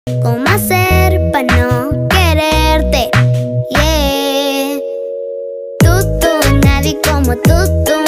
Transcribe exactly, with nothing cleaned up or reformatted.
¿Cómo hacer para no quererte? Yeah. Tú, tú, nadie como tú, tú.